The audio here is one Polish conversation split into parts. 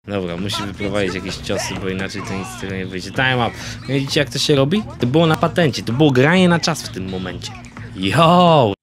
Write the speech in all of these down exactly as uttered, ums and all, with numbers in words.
Dobra, musi wyprowadzić jakieś ciosy, bo inaczej to nic z tego nie wyjdzie. Time up. Widzicie, jak to się robi? To było na patencie, to było granie na czas w tym momencie. Yo!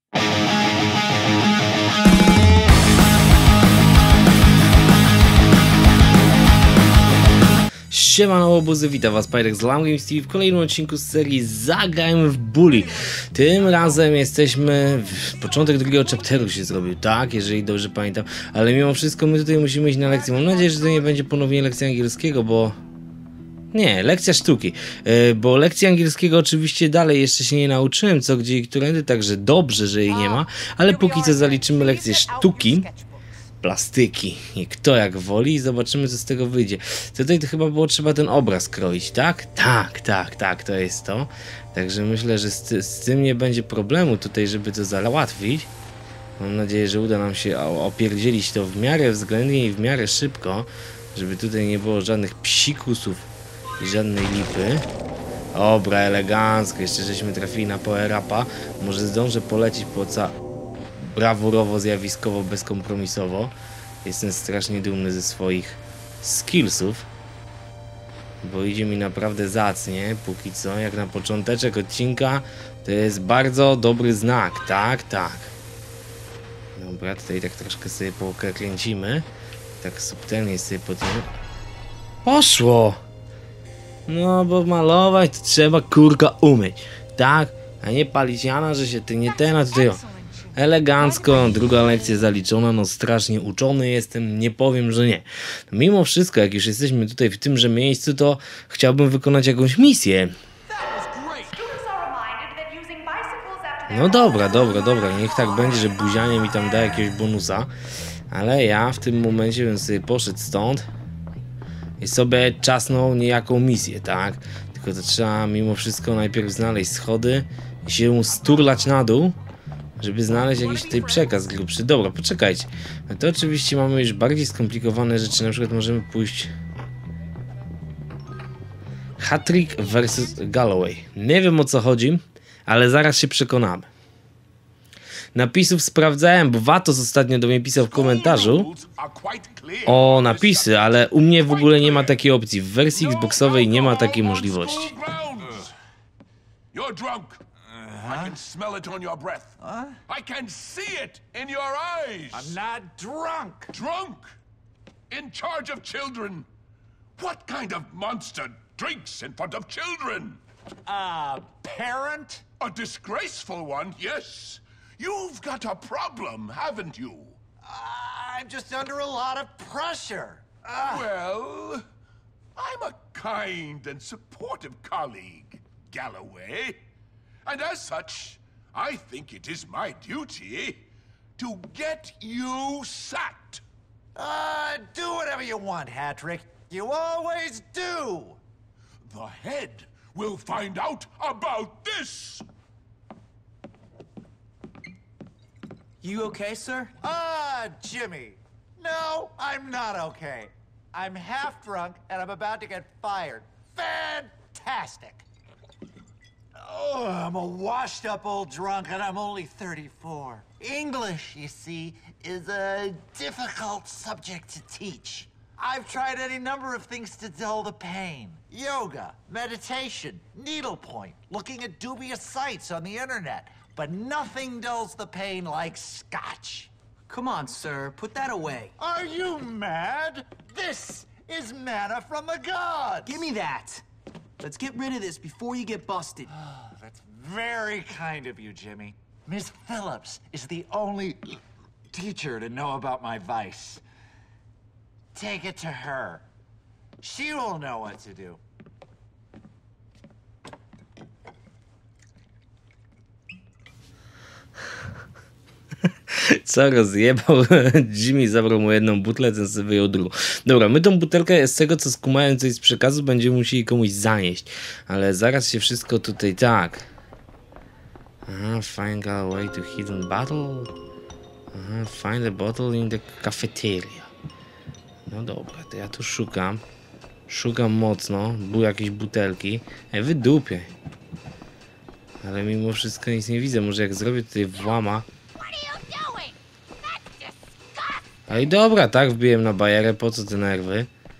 Siemano obuzy, witam was Pyrek z Lam Games T V w kolejnym odcinku z serii Zagrajmy w Bully. Tym razem jesteśmy... Początek drugiego chapteru się zrobił, tak? Jeżeli dobrze pamiętam. Ale mimo wszystko my tutaj musimy iść na lekcję. Mam nadzieję, że to nie będzie ponownie lekcja angielskiego, bo... Nie, lekcja sztuki, yy, bo lekcji angielskiego oczywiście dalej jeszcze się nie nauczyłem, co, gdzie i którędy, także dobrze, że jej nie ma, ale póki co zaliczymy lekcję sztuki, plastyki i kto jak woli i zobaczymy, co z tego wyjdzie. Tutaj to chyba było trzeba ten obraz kroić, tak? Tak, tak, tak, to jest to. Także myślę, że z, z tym nie będzie problemu tutaj, żeby to załatwić. Mam nadzieję, że uda nam się opierdzielić to w miarę względnie i w miarę szybko, żeby tutaj nie było żadnych psikusów i żadnej lipy. Dobra, elegancko, jeszcze żeśmy trafili na power-upa. Może zdążę polecić po ca... brawurowo, zjawiskowo, bezkompromisowo. Jestem strasznie dumny ze swoich skillsów, bo idzie mi naprawdę zacnie, póki co, jak na począteczek odcinka, to jest bardzo dobry znak, tak, tak. Dobra, tutaj tak troszkę sobie pokręcimy, tak subtelnie sobie podniemy. Poszło! No, bo malować to trzeba, kurka, umyć, tak? A nie palić jana, że się ty nie ten, a tutaj o. Elegancko, druga lekcja zaliczona, no strasznie uczony jestem, nie powiem, że nie. Mimo wszystko, jak już jesteśmy tutaj w tymże miejscu, to chciałbym wykonać jakąś misję. No dobra, dobra, dobra, niech tak będzie, że buzianie mi tam da jakiegoś bonusa, ale ja w tym momencie bym sobie poszedł stąd i sobie czasnął niejaką misję, tak? Tylko to trzeba mimo wszystko najpierw znaleźć schody i się sturlać na dół, żeby znaleźć jakiś tutaj przekaz grubszy. Dobra, poczekajcie. No to oczywiście mamy już bardziej skomplikowane rzeczy. Na przykład możemy pójść... Hattrick versus Galloway. Nie wiem, o co chodzi, ale zaraz się przekonamy. Napisów sprawdzałem, bo Watos ostatnio do mnie pisał w komentarzu o napisy, ale u mnie w ogóle nie ma takiej opcji. W wersji Xboxowej nie ma takiej możliwości. I can smell it on your breath. Huh? I can see it in your eyes. I'm not drunk. Drunk? In charge of children? What kind of monster drinks in front of children? A parent? A disgraceful one, yes. You've got a problem, haven't you? Uh, I'm just under a lot of pressure. Uh. Well, I'm a kind and supportive colleague, Galloway. And as such, I think it is my duty to get you sacked. Uh, do whatever you want, Hattrick. You always do. The head will find out about this. You okay, sir? Ah, Jimmy. No, I'm not okay. I'm half drunk and I'm about to get fired. Fantastic. Oh, I'm a washed-up old drunk, and I'm only thirty-four. English, you see, is a difficult subject to teach. I've tried any number of things to dull the pain. Yoga, meditation, needlepoint, looking at dubious sites on the internet. But nothing dulls the pain like scotch. Come on, sir. Put that away. Are you mad? This is manna from the gods! Give me that. Let's get rid of this before you get busted. That's very kind of you, Jimmy. Miss Phillips is the only teacher to know about my vice. Take it to her. She will know what to do. Co rozjebał? Jimmy zabrał mu jedną butlę, ten sobie wyjął drugą. Dobra, my tą butelkę z tego, co skumałem coś z przekazu, będziemy musieli komuś zanieść. Ale zaraz się wszystko tutaj tak. Aha, find a way to hidden bottle. Aha, find a bottle in the cafeteria. No dobra, to ja tu szukam. Szukam mocno. Były jakieś butelki. Ej, wydupię. Ale mimo wszystko nic nie widzę. Może jak zrobię tutaj włama. No i dobra, tak, wbiłem na bajerę, po co te nerwy?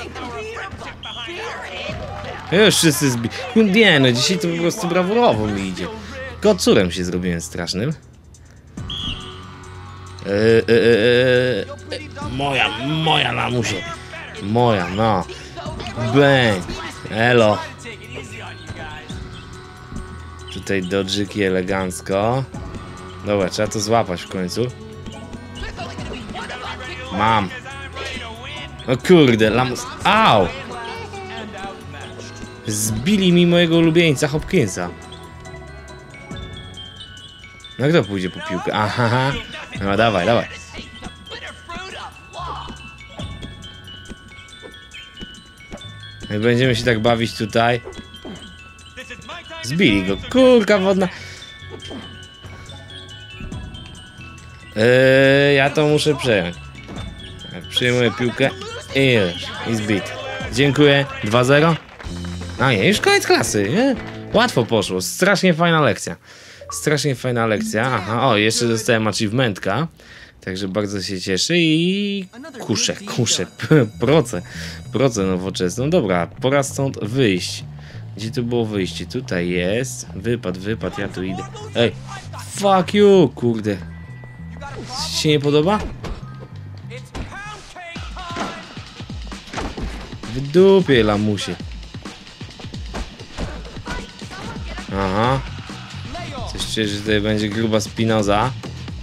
Już wszyscy zbi... Nie no, dzisiaj to po prostu brawurowo mi idzie. Kocurem się zrobiłem strasznym. Eee, eee, eee, moja, moja lamusie. Moja, no. Bang. Elo. Tutaj dodżyki elegancko. Dobra, trzeba to złapać w końcu. Mam. O kurde, lamus. Au! Zbili mi mojego ulubieńca Hopkinsa. No kto pójdzie po piłkę? Aha. No dawaj, dawaj. My będziemy się tak bawić tutaj. Zbili go. Kurka wodna. Eee, ja to muszę przejąć. Przyjmuję piłkę i już. I zbity. Dziękuję. dwa zero. A nie, już koniec klasy. Nie? Łatwo poszło. Strasznie fajna lekcja. Strasznie fajna lekcja. Aha, o, jeszcze dostałem achievementka. Także bardzo się cieszę i... Kuszę, kuszę. Proce. Proce nowoczesną. Dobra, pora stąd wyjść. Gdzie to było wyjście? Tutaj jest. Wypad, wypad, ja tu idę. Ej, fuck you, kurde. Ci się nie podoba? W dupie, lamusie. Aha. Coś czuję, że tutaj będzie gruba spinoza.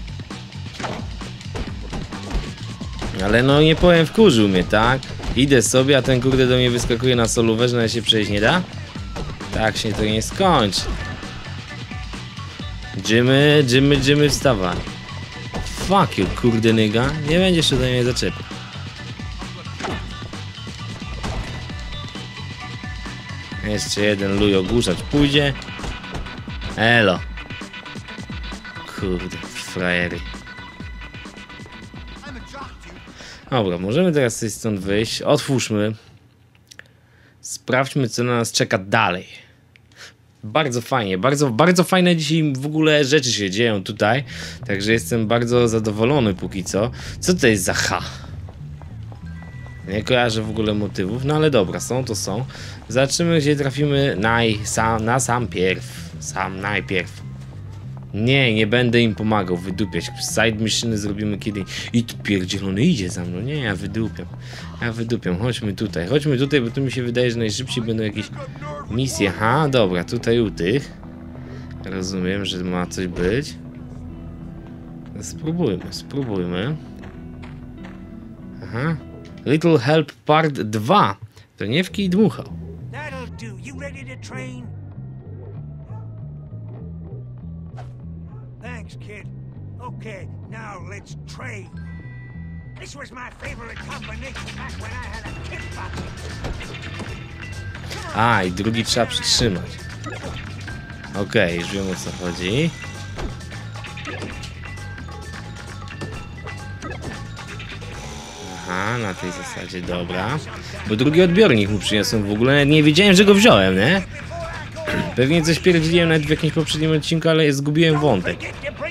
Ale no nie powiem, wkurzył mnie, tak? Idę sobie, a ten kurde do mnie wyskakuje na solówę, że się przejść nie da? Tak się to nie skończy. Jimmy, Jimmy, Jimmy, wstawaj. Fuck you, kurde nyga. Nie będziesz się do mnie zaczepił. Jeszcze jeden luj ogłuszać pójdzie. Elo. Kurde, frajery. Dobra, możemy teraz sobie stąd wyjść. Otwórzmy. Sprawdźmy, co na nas czeka dalej. Bardzo fajnie, bardzo, bardzo fajne dzisiaj w ogóle rzeczy się dzieją tutaj. Także jestem bardzo zadowolony póki co. Co to jest za H? Nie kojarzę w ogóle motywów, no ale dobra, są to są. Zobaczymy, gdzie trafimy naj, sam, na sam pierw. Sam najpierw. Nie, nie będę im pomagał wydupiać. Side missions zrobimy kiedy... I tu pierdzielony idzie za mną. Nie, ja wydupiam. Ja wydupiam. Chodźmy tutaj. Chodźmy tutaj, bo tu mi się wydaje, że najszybciej będą jakieś misje. Aha, dobra, tutaj u tych. Rozumiem, że ma coś być. Spróbujmy, spróbujmy. Aha. Little Help Part dwa. To nie w kij dmuchał. That'll do. You ready to train? Thanks, kid. Okay, now let's train. This was my favorite combination back when I had a kickboxing. A, i drugi trzeba przytrzymać. Okej, okay, już wiem, o co chodzi. Aha, na tej zasadzie, dobra. Bo drugi odbiornik mu przyniosłem w ogóle, nawet nie wiedziałem, że go wziąłem, nie? Pewnie coś pierdziłem nawet w jakimś poprzednim odcinku, ale zgubiłem wątek.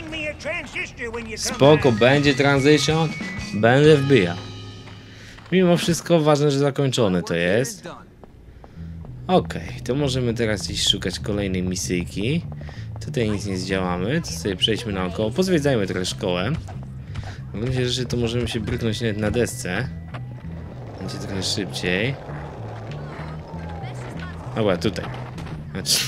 Spoko, będzie transition, będę wbijał. Mimo wszystko ważne, że zakończone to jest. Okej, okay, to możemy teraz iść szukać kolejnej misyjki. Tutaj nic nie zdziałamy, to sobie przejdźmy naokoło, pozwiedzajmy trochę szkołę. Myślę, że to możemy się bryknąć nawet na desce. Będzie trochę szybciej. Dobra, tutaj. Znaczy...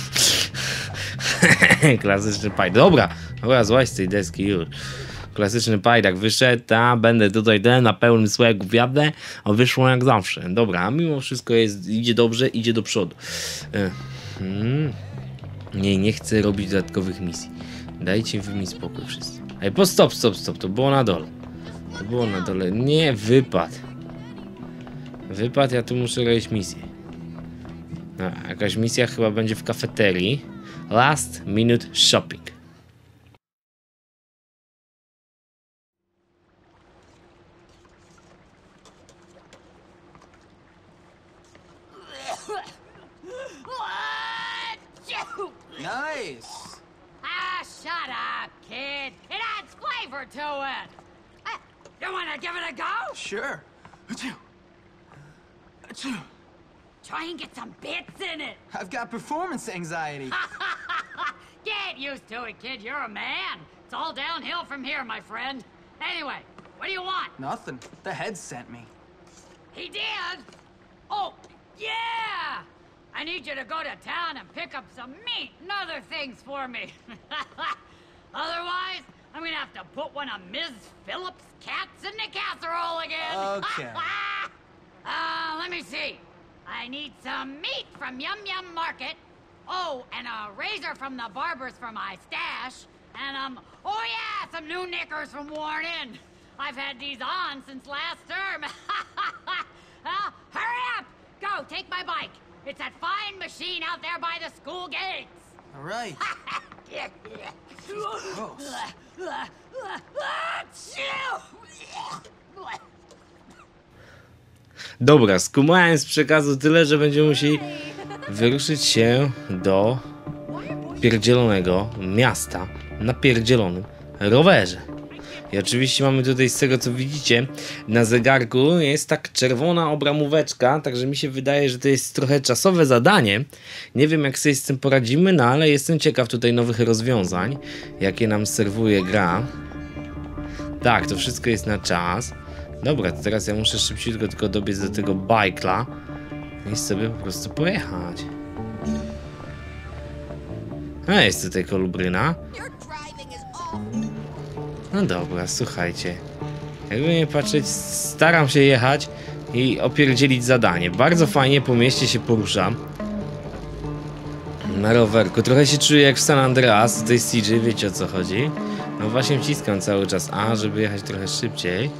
Klasyczny pajdak. Dobra, dobra, złaź z tej deski już. Klasyczny pajdak wyszedł, a będę tutaj ten na pełnym słegu wjadę, a wyszło jak zawsze. Dobra, a mimo wszystko jest, idzie dobrze, idzie do przodu. Hmm. Nie, nie chcę robić dodatkowych misji. Dajcie wy mi spokój wszyscy. Ej, po stop, stop, stop, to było na dole. To było na dole. Nie, wypad. Wypad, ja tu muszę robić misję. No, jakaś misja chyba będzie w kafeterii. Last minute shopping. Nice. Ah, shut up, kid. It adds flavor to it. Uh, you want to give it a go? Sure. Try and get some bits in it. I've got performance anxiety. Get used to it, kid. You're a man. It's all downhill from here, my friend. Anyway, what do you want? Nothing. The head sent me. He did? Oh, yeah! I need you to go to town and pick up some meat and other things for me. Otherwise, I'm gonna have to put one of Miz Phillips' cats in the casserole again. Okay. uh, let me see. I need some meat from Yum Yum Market. Oh, and a razor from the barbers for my stash. And, um, oh yeah, some new knickers from Worn In. I've had these on since last term. uh, hurry up! Go, take my bike. It's that fine machine out there by the school gates. All right. Gross. Dobra, skumałem z przekazu tyle, że będziemy musieli wyruszyć się do pierdzielonego miasta na pierdzielonym rowerze. I oczywiście mamy tutaj, z tego co widzicie, na zegarku jest tak czerwona obramóweczka, także mi się wydaje, że to jest trochę czasowe zadanie. Nie wiem, jak sobie z tym poradzimy, no ale jestem ciekaw tutaj nowych rozwiązań, jakie nam serwuje gra. Tak, to wszystko jest na czas. Dobra, to teraz ja muszę szybciutko tylko dobiec do tego bajkla i sobie po prostu pojechać. A jest tutaj kolubryna. No dobra, słuchajcie. Jakby nie patrzeć, staram się jechać i opierdzielić zadanie. Bardzo fajnie po mieście się poruszam. Na rowerku. Trochę się czuję jak w San Andreas. Tutaj C J, wiecie o co chodzi. No właśnie wciskam cały czas A, żeby jechać trochę szybciej.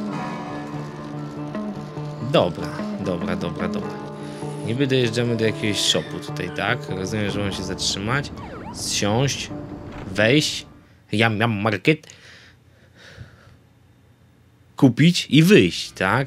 Dobra, dobra, dobra, dobra. Niby dojeżdżamy do jakiegoś shopu tutaj, tak? Rozumiem, że mam się zatrzymać, zsiąść, wejść, Yum Yum Market, kupić i wyjść, tak?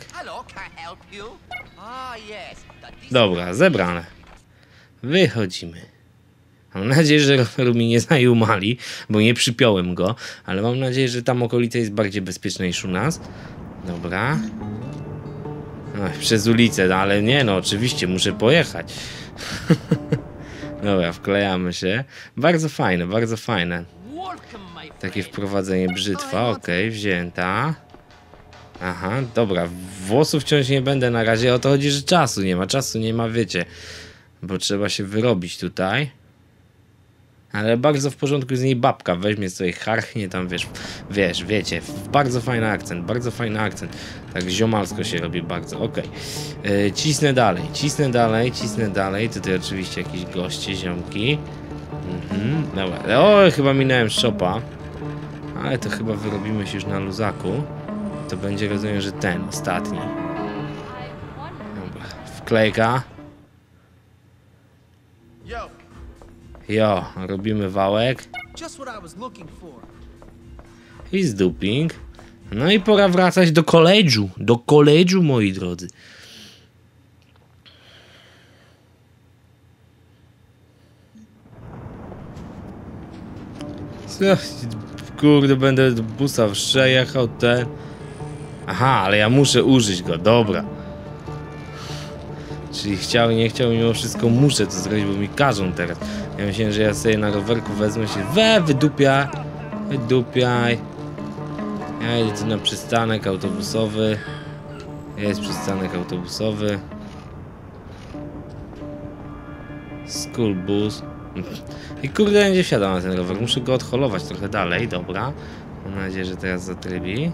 Dobra, zebrane. Wychodzimy. Mam nadzieję, że roweru mi nie zajumali, bo nie przypiąłem go, ale mam nadzieję, że tam okolica jest bardziej bezpieczna niż u nas. Dobra. Ach, przez ulicę, no ale nie, no oczywiście muszę pojechać. Dobra, wklejamy się. Bardzo fajne, bardzo fajne. Takie wprowadzenie brzytwa, okej, okay, wzięta. Aha, dobra, włosów wciąż nie będę na razie, o to chodzi, że czasu nie ma, czasu nie ma, wiecie. Bo trzeba się wyrobić tutaj. Ale bardzo w porządku z niej babka weźmie sobie, charchnie tam, wiesz, wiesz, wiecie, bardzo fajny akcent, bardzo fajny akcent. Tak ziomalsko się robi bardzo, okej. Okay. Cisnę dalej, cisnę dalej, cisnę dalej. Tutaj oczywiście jakieś goście, ziomki. Mhm, dobra, o, chyba minąłem shopa. Ale to chyba wyrobimy się już na luzaku. To będzie, rozumiem, że ten, ostatni. Dobra, wklejka. Jo, robimy wałek. I zduping. No i pora wracać do koledżu. Do koledżu, moi drodzy. Co? Kurde, będę do busa przejechał ten. Aha, ale ja muszę użyć go, dobra. Czyli chciał, nie chciał, mimo wszystko muszę to zrobić, bo mi każą teraz. Ja myślałem, że ja sobie na rowerku wezmę się, we, wydupiaj, wydupiaj. Ja idę tu na przystanek autobusowy. Jest przystanek autobusowy. School bus. I kurde, będzie wsiadał na ten rower. Muszę go odholować trochę dalej, dobra. Mam nadzieję, że teraz zatrybi.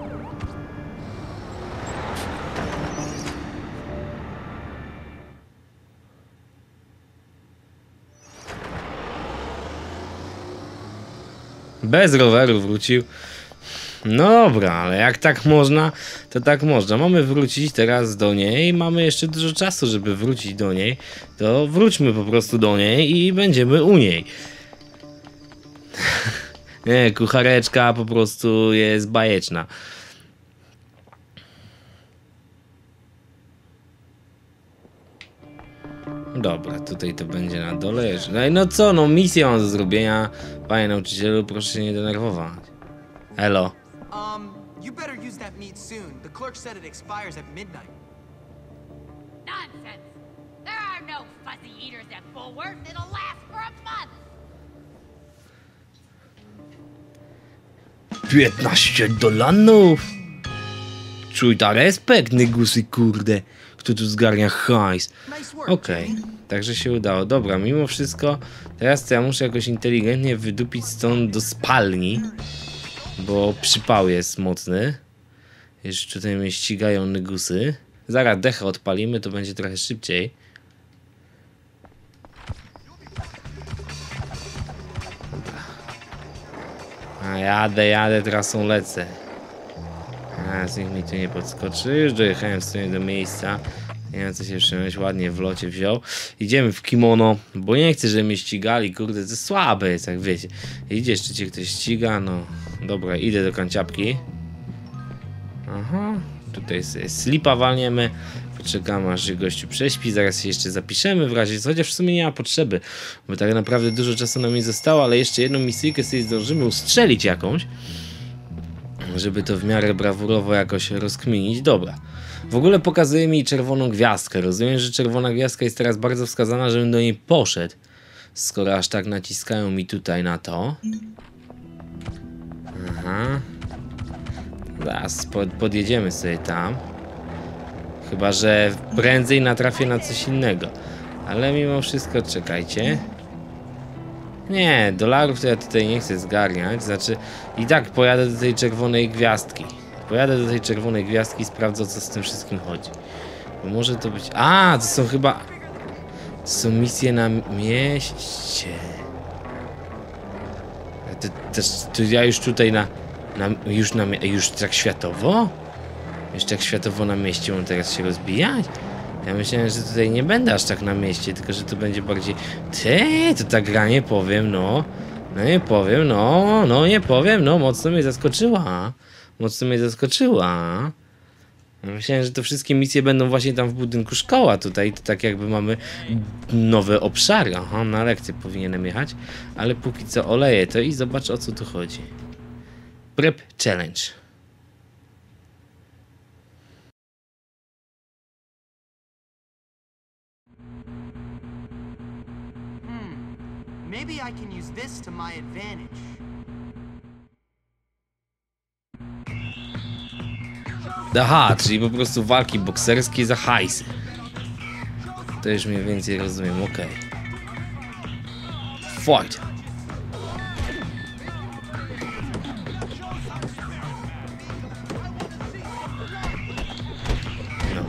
Bez roweru wrócił. No dobra, ale jak tak można, to tak można. Mamy wrócić teraz do niej. Mamy jeszcze dużo czasu, żeby wrócić do niej. To wróćmy po prostu do niej i będziemy u niej. Nie, kuchareczka po prostu jest bajeczna. Dobra, tutaj to będzie na dole. No, no co, no misję mam do zrobienia. Panie nauczycielu, proszę się nie denerwować. Elo. Um, you better use that meat soon. The clerk said it expires at midnight. fussy eaters at Bullworth, it'll last for a month. piętnaście dolarów! Czuj ta respekt, nygusy, kurde. Kto tu zgarnia hajs? Okej, okay. Także się udało. Dobra, mimo wszystko, teraz to ja muszę jakoś inteligentnie wydupić stąd do spalni, bo przypał jest mocny. Jeszcze tutaj mnie ścigają nygusy. Zaraz dechę odpalimy, to będzie trochę szybciej. Dobra. A jadę, jadę, trasą lecę. A, z nich mi tu nie podskoczy. Już dojechałem w sumie do miejsca. Nie wiem co się przemyśleć, ładnie w locie wziął. Idziemy w kimono, bo nie chcę, żeby mnie ścigali. Kurde, to słabe jest, jak wiecie. Idzie, jeszcze cię ktoś ściga, no. Dobra, idę do kanciapki. Aha, tutaj sobie slipa walniemy. Poczekamy, aż się gościu prześpi. Zaraz się jeszcze zapiszemy w razie, chociaż w sumie nie ma potrzeby, bo tak naprawdę dużo czasu nam nie zostało, ale jeszcze jedną misyjkę sobie zdążymy ustrzelić jakąś, żeby to w miarę brawurowo jakoś rozkminić. Dobra. W ogóle pokazuje mi czerwoną gwiazdkę. Rozumiem, że czerwona gwiazdka jest teraz bardzo wskazana, żebym do niej poszedł. Skoro aż tak naciskają mi tutaj na to. Aha. Zaraz pod, podjedziemy sobie tam. Chyba że prędzej natrafię na coś innego. Ale mimo wszystko czekajcie. Nie, dolarów to ja tutaj nie chcę zgarniać. Znaczy i tak pojadę do tej czerwonej gwiazdki. Pojadę do tej czerwonej gwiazdki i sprawdzę, co z tym wszystkim chodzi. Bo może to być... A, to są chyba... To są misje na mieście. To, to, to ja już tutaj na... na już na... Już tak światowo? Już tak światowo na mieście mam teraz się rozbijać? Ja myślałem, że tutaj nie będę aż tak na mieście, tylko że to będzie bardziej... Ty, to ta gra, nie powiem, no. No nie powiem, no, no nie powiem, no mocno mnie zaskoczyła. Mocno mnie zaskoczyła. Myślałem, że to wszystkie misje będą właśnie tam w budynku szkoła. Tutaj to tak jakby mamy nowe obszary. Aha, na lekcję powinienem jechać. Ale póki co oleję to i zobacz, o co tu chodzi. Prep Challenge. Hmm. Maybe I can use this to my advantage. Aha, czyli po prostu walki bokserskie za hajsy. To już mniej więcej rozumiem, okej. Okay. Fight! No.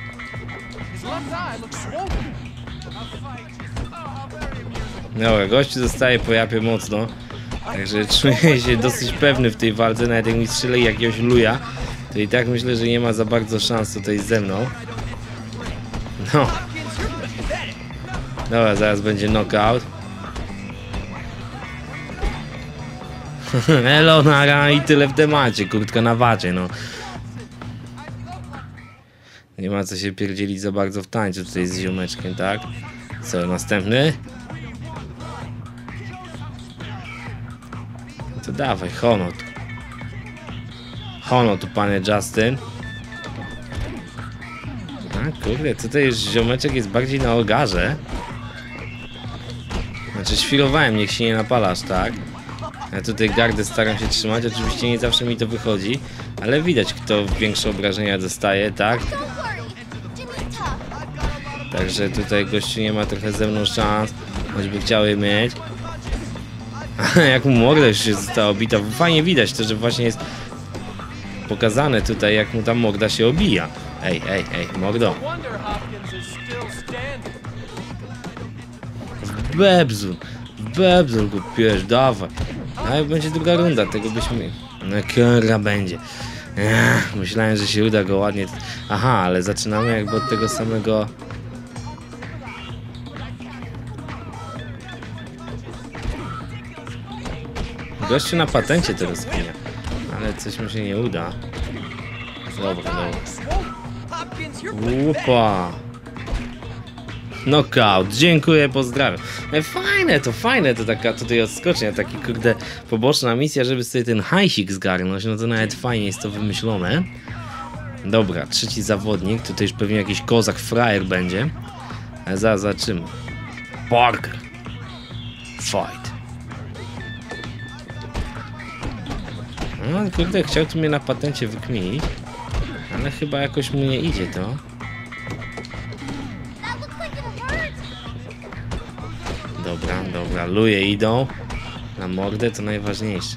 Dobra, gościu zostaje po japie mocno. Także czuję się dosyć pewny w tej walce, nawet jak mi strzeli jakiegoś luja. To i tak myślę, że nie ma za bardzo szans tutaj ze mną. No. Dobra, zaraz będzie knockout. Elo, nara i tyle w temacie. Kurtka na wacie, no. Nie ma co się pierdzielić za bardzo w tańcu tutaj z ziomeczkiem, tak? Co, następny? No to dawaj, honor. Hono tu, panie Justin. A kurde, tutaj już ziomeczek jest bardziej na ogarze. Znaczy świrowałem, niech się nie napalasz, tak? Ja tutaj gardę staram się trzymać, oczywiście nie zawsze mi to wychodzi, ale widać, kto większe obrażenia dostaje, tak? Także tutaj gościu nie ma trochę ze mną szans, choćby chciał je mieć. Jak mu morda już się została obita, fajnie widać to, że właśnie jest pokazane tutaj, jak mu tam morda się obija. Ej, ej, ej, mordo. W bebzu, w bebzu go piesz, dawaj. A będzie druga runda, tego byśmy... No kurwa będzie. Ech, myślałem, że się uda go ładnie... Aha, ale zaczynamy jakby od tego samego... Gościu na patencie to rozkminia. Ale coś mi się nie uda. Dobra, dobra. Łupa. Knockout. Dziękuję, pozdrawiam. No fajne to, fajne to taka tutaj odskocznia, taki kurde poboczna misja, żeby sobie ten hajsik zgarnąć. No to nawet fajnie jest to wymyślone. Dobra, trzeci zawodnik. Tutaj już pewnie jakiś kozak frajer będzie. Ale zaraz zobaczymy. Parker. Fight. No kurde, chciał tu mnie na patencie wykminić. Ale chyba jakoś mu nie idzie to. Dobra, dobra, luje idą. Na mordę to najważniejsze.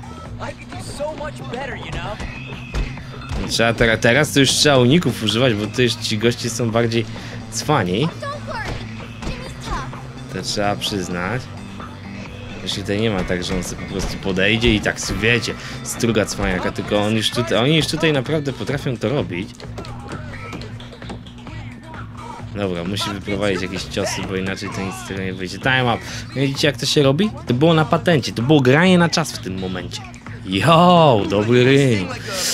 No, trzeba teraz, teraz to już trzeba uników używać, bo to już ci goście są bardziej cwani. To trzeba przyznać. Jeśli tutaj nie ma tak, że on sobie po prostu podejdzie i tak, wiecie, struga cwaniaka, tylko on już tutaj, oni już tutaj naprawdę potrafią to robić. Dobra, musi wyprowadzić jakieś ciosy, bo inaczej to nic z tego nie wyjdzie. Time up. Widzicie, jak to się robi? To było na patencie, to było granie na czas w tym momencie. Jo, dobry ring.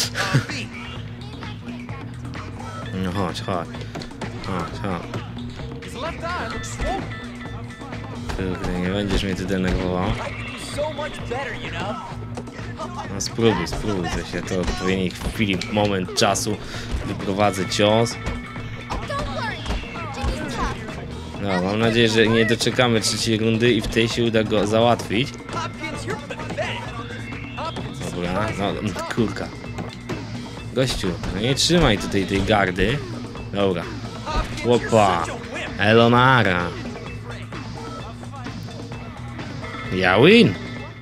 No chodź, chodź. Chodź, chodź. Kurde, nie będziesz mnie tu denerwował. No spróbuj, spróbuj coś. Ja to w odpowiedniej chwili, moment czasu wyprowadzę cios. No, mam nadzieję, że nie doczekamy trzeciej rundy i w tej się uda go załatwić. Dobra, no kurka. Gościu, no nie trzymaj tutaj tej gardy. Dobra. Łopa. Elonara. Ja win.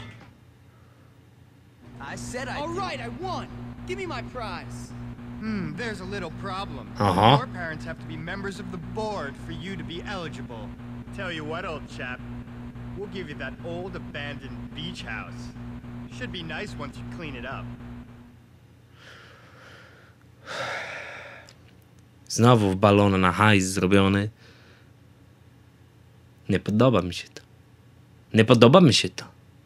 I said I All right, I won. Give me my prize. Hmm, there's a little problem. Uh-huh. Your parents have to be members of the board for you to be eligible. Tell you what, old chap. We'll give you that old abandoned beach house. Should be nice once you clean it up. Znowu w balon na hajs zrobiony. Nie podoba mi się to. Nie podoba mi się to.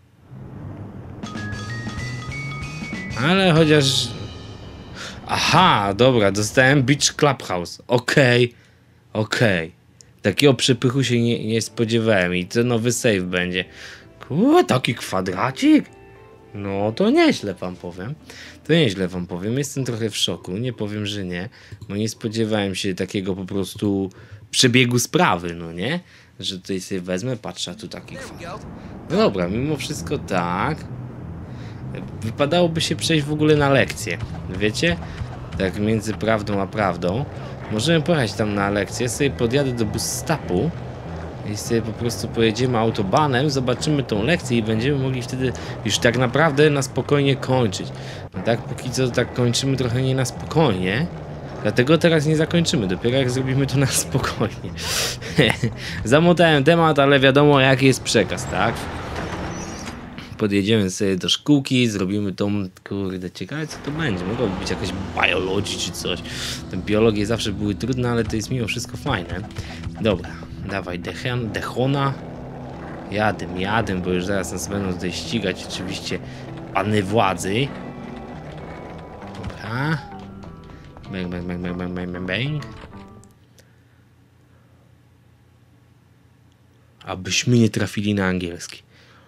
Ale chociaż... Aha, dobra, dostałem Beach Clubhouse. Okej, okay. okej. Okay. Takiego przepychu się nie, nie spodziewałem i to nowy save będzie. Kurwa, taki kwadracik? No to nieźle wam powiem. To nieźle wam powiem. Jestem trochę w szoku, nie powiem, że nie. Bo nie spodziewałem się takiego po prostu przebiegu sprawy, no nie? Że tutaj sobie wezmę, patrzę, a tu taki kwadrat. No dobra, mimo wszystko tak. Wypadałoby się przejść w ogóle na lekcję. Wiecie? Tak między prawdą a prawdą. Możemy pojechać tam na lekcję, sobie podjadę do bus stopu i sobie po prostu pojedziemy autobanem, zobaczymy tą lekcję i będziemy mogli wtedy już tak naprawdę na spokojnie kończyć. No tak, póki co tak kończymy trochę nie na spokojnie. Dlatego teraz nie zakończymy, dopiero jak zrobimy to na spokojnie. Zamotałem temat, ale wiadomo jaki jest przekaz, tak? Podjedziemy sobie do szkółki, zrobimy tą, kurde, ciekawe co to będzie, mogłoby być jakaś biologii czy coś. Te biologie zawsze były trudne, ale to jest mimo wszystko fajne. Dobra, dawaj Dechen, Dechona. Jadę, jadę, bo już zaraz nas będą tutaj ścigać oczywiście pany władzy. Dobra. Bang, bang, bang, bang, bang, bang, bang. Abyśmy nie trafili na angielski.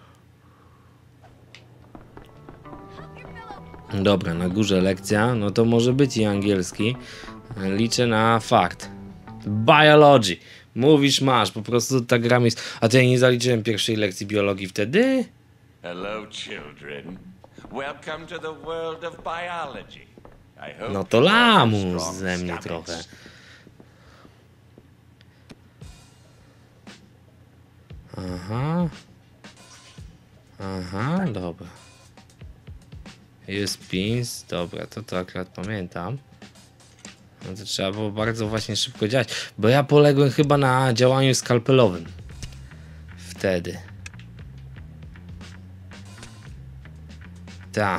Dobra, na górze lekcja, no to może być i angielski. Liczę na fakt. Biology. Mówisz, masz, po prostu ta gra jest... A to ja nie zaliczyłem pierwszej lekcji biologii wtedy? Hello, children. Welcome to the world of biology. I hope No to lamus ze mnie trochę. Aha. Aha, dobra. Use pins, dobra, to to akurat pamiętam. No to trzeba było bardzo właśnie szybko działać, bo ja poległem chyba na działaniu skalpelowym. Wtedy. Ta.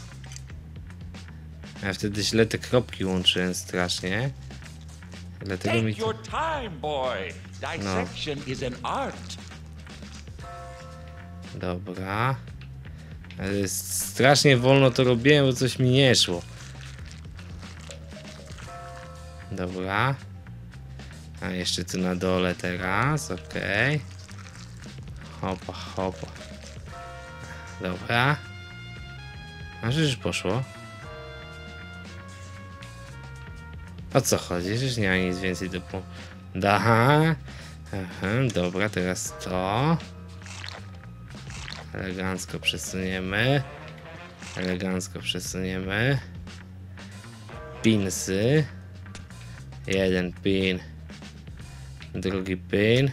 Ja wtedy źle te kropki łączyłem strasznie. Dlatego mi... Take your time, boy. Dissection is an art. Dobra. Ale strasznie wolno to robiłem, bo coś mi nie szło. Dobra. A jeszcze tu na dole teraz, okej. Okay. Hopa, hopa. Dobra. A że już poszło? O co chodzi? Że nie ma nic więcej do po... Aha. Aha, dobra, teraz to. Elegancko przesuniemy. Elegancko przesuniemy. Pinsy. Jeden pin. Drugi pin.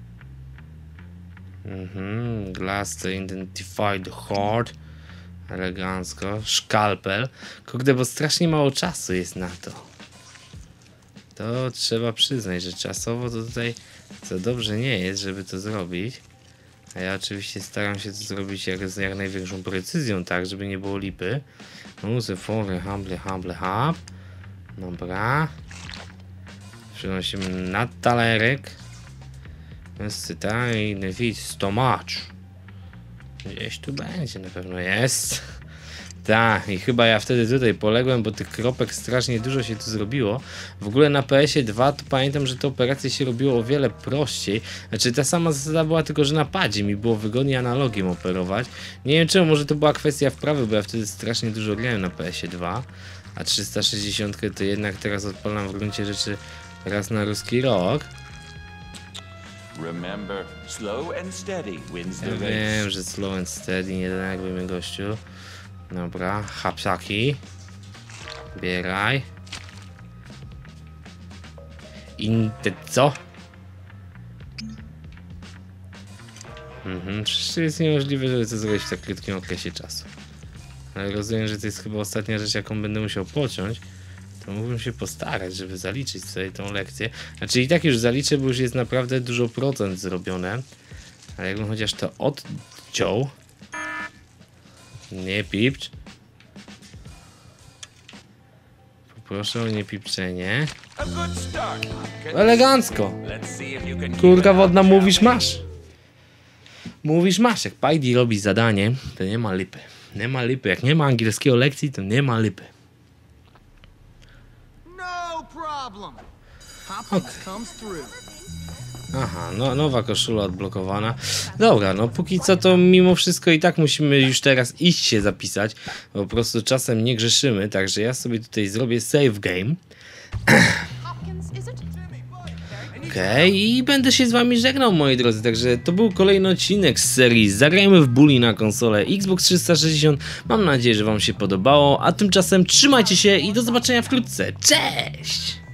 Mhm. Glass to identify the heart. Elegancko. Szkalpel. Kurde, bo strasznie mało czasu jest na to. To trzeba przyznać, że czasowo to tutaj za dobrze nie jest, żeby to zrobić. A ja oczywiście staram się to zrobić jak, z jak największą precyzją, tak, żeby nie było lipy. Muszę fory, humble, humble, hub. Dobra. Przenosimy na talerek. Scytajny widz, stomacz. Gdzieś tu będzie, na pewno jest. Tak, i chyba ja wtedy tutaj poległem, bo tych kropek strasznie dużo się tu zrobiło. W ogóle na P S ie dwa to pamiętam, że te operacje się robiło o wiele prościej. Znaczy ta sama zasada była, tylko że na padzie mi było wygodniej analogiem operować. Nie wiem czemu, może to była kwestia wprawy, bo ja wtedy strasznie dużo grałem na P S ie dwa. A trzysta sześćdziesiąt to jednak teraz odpalam w gruncie rzeczy raz na ruski rok. Remember, slow and steady wins the Ja race. wiem, że slow and steady, nie denerwuj mnie, gościu. Dobra, hapsaki. Bieraj. Inte co? Mhm, przecież jest niemożliwe, żeby to zrobić w tak krótkim okresie czasu. Ale rozumiem, że to jest chyba ostatnia rzecz, jaką będę musiał pociąć. To mógłbym się postarać, żeby zaliczyć sobie tą lekcję. Znaczy i tak już zaliczę, bo już jest naprawdę dużo procent zrobione. Ale jakbym chociaż to odciął. Nie pipcz. Poproszę o niepipczenie. A good start. Elegancko. Let's see if you can keep Kurka it wodna, up, mówisz shall we? masz. Mówisz masz. Jak Pajdi robi zadanie, to nie ma lipy. Nie ma lipy. Jak nie ma angielskiego lekcji, to nie ma lipy. No problem. Hopkins comes through. Aha, no, nowa koszula odblokowana. Dobra, no póki co to mimo wszystko i tak musimy już teraz iść się zapisać. Bo po prostu czasem nie grzeszymy, także ja sobie tutaj zrobię save game. Okej, okay, i będę się z wami żegnał, moi drodzy, także to był kolejny odcinek z serii Zagrajmy w Bully na konsolę Xbox trzysta sześćdziesiąt. Mam nadzieję, że wam się podobało, a tymczasem trzymajcie się i do zobaczenia wkrótce. Cześć!